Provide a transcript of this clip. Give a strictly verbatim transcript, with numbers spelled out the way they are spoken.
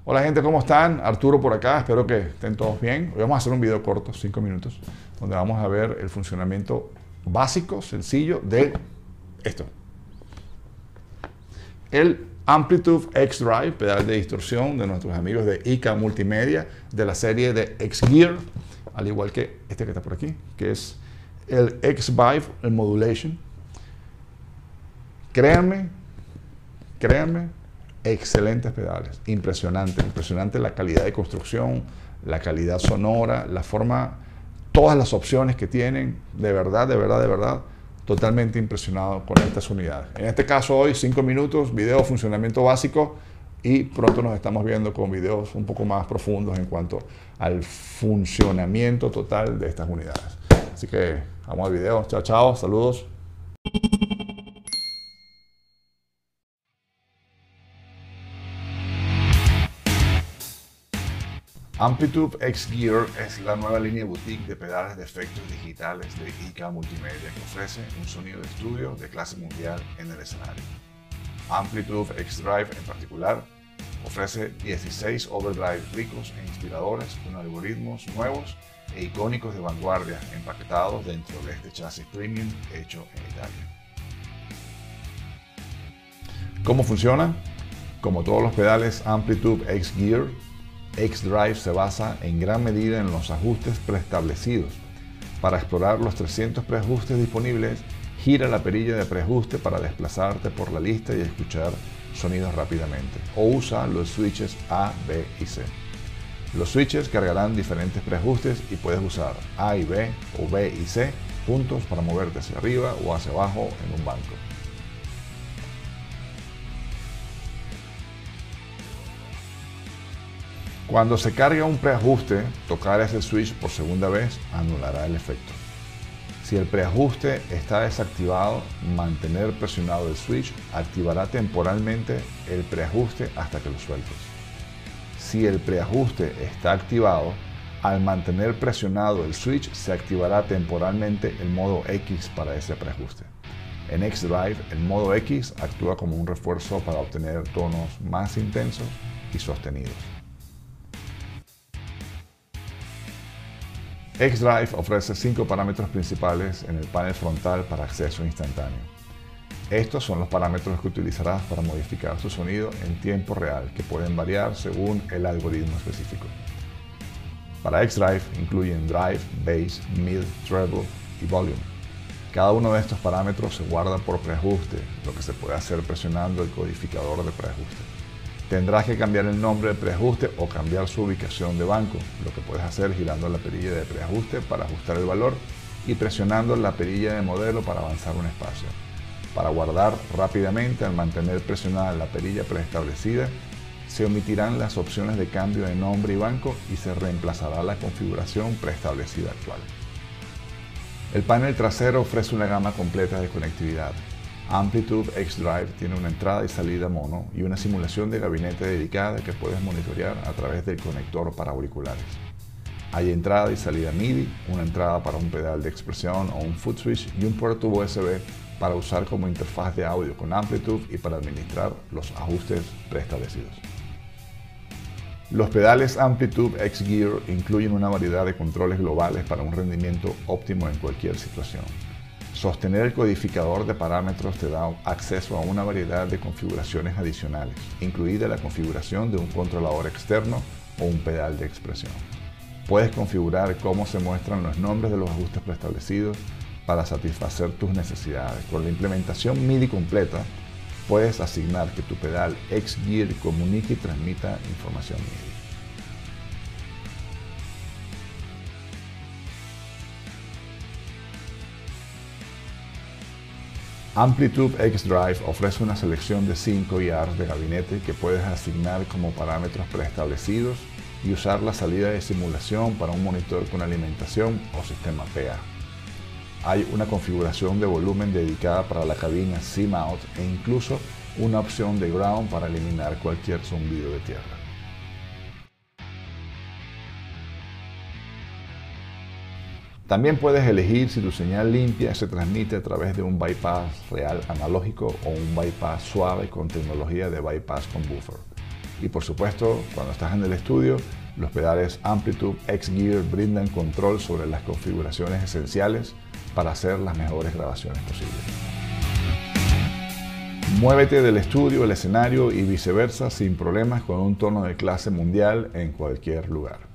Hola gente, ¿cómo están? Arturo por acá, espero que estén todos bien. Hoy vamos a hacer un video corto, cinco minutos, donde vamos a ver el funcionamiento básico, sencillo de esto. El Amplitude X-Drive, pedal de distorsión de nuestros amigos de I K Multimedia, de la serie de X-Gear, al igual que este que está por aquí, que es el X-Vive, el Modulation. Créanme, créanme, excelentes pedales, impresionante, impresionante la calidad de construcción, la calidad sonora, la forma, todas las opciones que tienen, de verdad, de verdad, de verdad, totalmente impresionado con estas unidades. En este caso hoy, cinco minutos, video, funcionamiento básico, y pronto nos estamos viendo con videos un poco más profundos en cuanto al funcionamiento total de estas unidades. Así que vamos al video, chao, chao, saludos. Amplitude X-Gear es la nueva línea boutique de pedales de efectos digitales de I K Multimedia que ofrece un sonido de estudio de clase mundial en el escenario. Amplitude X-Drive en particular ofrece dieciséis overdrives ricos e inspiradores con algoritmos nuevos e icónicos de vanguardia empaquetados dentro de este chasis premium hecho en Italia. ¿Cómo funciona? Como todos los pedales Amplitude X-Gear, X-Drive se basa en gran medida en los ajustes preestablecidos. Para explorar los trescientos preajustes disponibles, gira la perilla de preajuste para desplazarte por la lista y escuchar sonidos rápidamente, o usa los switches A, B y C. Los switches cargarán diferentes preajustes y puedes usar A y B o B y C juntos para moverte hacia arriba o hacia abajo en un banco. Cuando se carga un preajuste, tocar ese switch por segunda vez anulará el efecto. Si el preajuste está desactivado, mantener presionado el switch activará temporalmente el preajuste hasta que lo sueltes. Si el preajuste está activado, al mantener presionado el switch se activará temporalmente el modo X para ese preajuste. En X-Drive, el modo X actúa como un refuerzo para obtener tonos más intensos y sostenidos. X-Drive ofrece cinco parámetros principales en el panel frontal para acceso instantáneo. Estos son los parámetros que utilizarás para modificar tu sonido en tiempo real, que pueden variar según el algoritmo específico. Para X-Drive incluyen Drive, Bass, Mid, Treble y Volume. Cada uno de estos parámetros se guarda por preajuste, lo que se puede hacer presionando el codificador de preajuste. Tendrás que cambiar el nombre de preajuste o cambiar su ubicación de banco, lo que puedes hacer girando la perilla de preajuste para ajustar el valor y presionando la perilla de modelo para avanzar un espacio. Para guardar rápidamente, al mantener presionada la perilla preestablecida, se omitirán las opciones de cambio de nombre y banco y se reemplazará la configuración preestablecida actual. El panel trasero ofrece una gama completa de conectividad. Amplitude X-Drive tiene una entrada y salida mono y una simulación de gabinete dedicada que puedes monitorear a través del conector para auriculares. Hay entrada y salida MIDI, una entrada para un pedal de expresión o un foot switch y un puerto U S B para usar como interfaz de audio con Amplitude y para administrar los ajustes preestablecidos. Los pedales Amplitude X-Gear incluyen una variedad de controles globales para un rendimiento óptimo en cualquier situación. Sostener el codificador de parámetros te da acceso a una variedad de configuraciones adicionales, incluida la configuración de un controlador externo o un pedal de expresión. Puedes configurar cómo se muestran los nombres de los ajustes preestablecidos para satisfacer tus necesidades. Con la implementación MIDI completa, puedes asignar que tu pedal X-Gear comunique y transmita información MIDI. Amplitude X-Drive ofrece una selección de cinco I Rs de gabinete que puedes asignar como parámetros preestablecidos y usar la salida de simulación para un monitor con alimentación o sistema P A. Hay una configuración de volumen dedicada para la cabina C-Mount e incluso una opción de ground para eliminar cualquier zumbido de tierra. También puedes elegir si tu señal limpia se transmite a través de un bypass real analógico o un bypass suave con tecnología de bypass con buffer. Y por supuesto, cuando estás en el estudio, los pedales Amplitude X-Gear brindan control sobre las configuraciones esenciales para hacer las mejores grabaciones posibles. Muévete del estudio al escenario y viceversa sin problemas con un tono de clase mundial en cualquier lugar.